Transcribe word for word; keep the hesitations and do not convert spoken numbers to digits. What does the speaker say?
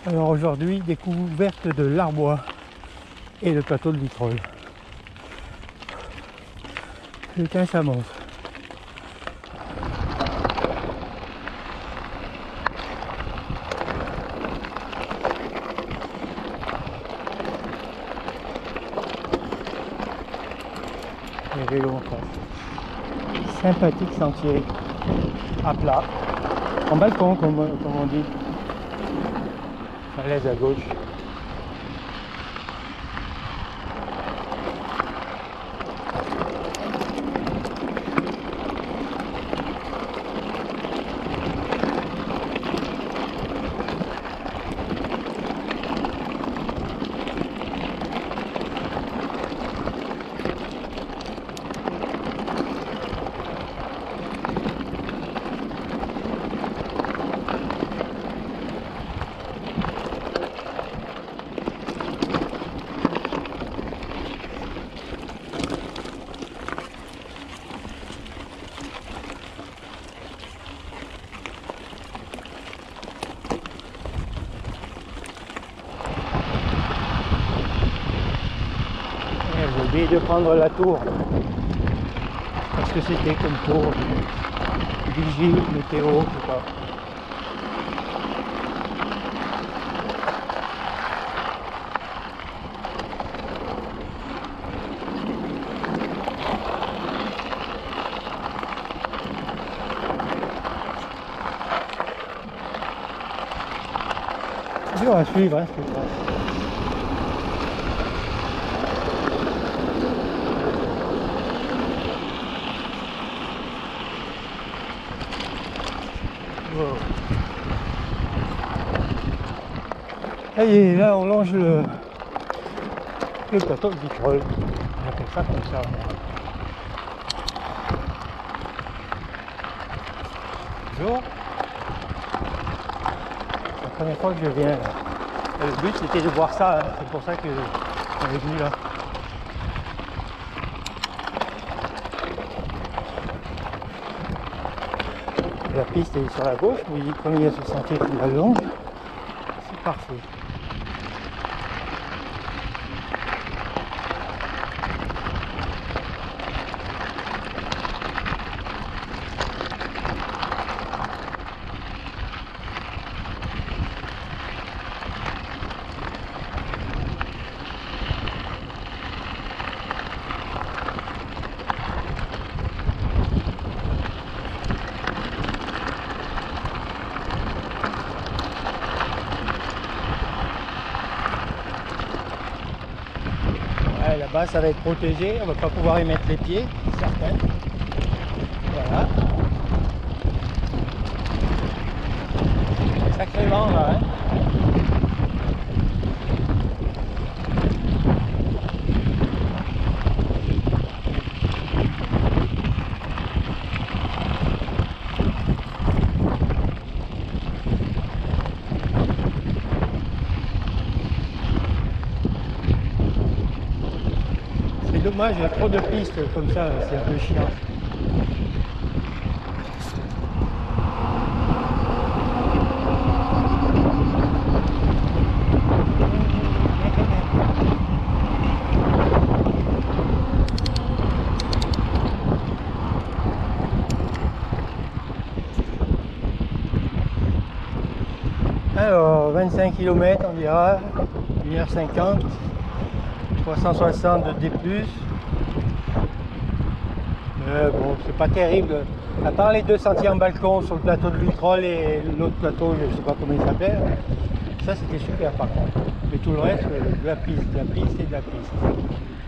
Alors aujourd'hui, découverte de l'Arbois et le plateau de Vitrolles. Putain, ça monte. Les vélos en face. Sympathique sentier à plat, en balcon comme, comme on dit. Falaise à gauche. J'ai oublié de prendre la tour. Parce que c'était comme tour. Vigie, météo, je sais pas. C'est dur à suivre, hein, ce que ça. Wow. Et là on longe le, le plateau de Vitrolles. On appelle ça comme ça. Bonjour. C'est la première fois que je viens là. Et le but c'était de voir ça, hein. C'est pour ça que on est venu là. La piste est sur la gauche, mais comme il y a ce sentier qui la longe, c'est parfait. Là-bas, ça va être protégé, on va pas pouvoir y mettre les pieds, certains. Voilà. Sacré vent là, hein. Dommage, il y a trop de pistes comme ça, c'est un peu chiant. Alors, vingt-cinq kilomètres, on dira, une heure cinquante. trois cent soixante de D plus. Euh, bon, c'est pas terrible. À part les deux sentiers en balcon sur le plateau de Vitrolles et l'autre plateau, je sais pas comment il s'appelle. Ça c'était super par contre. Mais tout le reste, de la piste, de la piste et de la piste.